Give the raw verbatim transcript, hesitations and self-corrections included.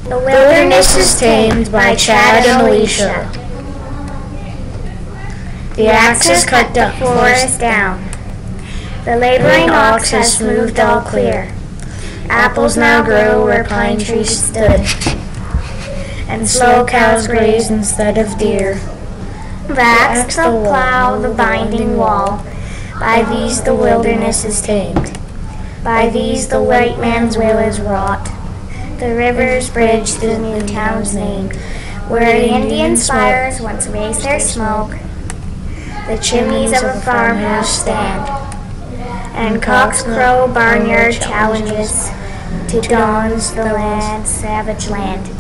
The wilderness is tamed by Chad and Alicia. The axe has cut the forest down. The laboring ox has smoothed all clear. Apples now grow where pine trees stood, and slow cows graze instead of deer. The axe the plow, the binding wall. By these the wilderness is tamed. By these the white man's will is wrought. The river's bridge, the new town's named, where the Indian spires once raised their smoke. The chimneys of a farmhouse stand, and cocks crow barnyard challenges to dawn's the land, savage land.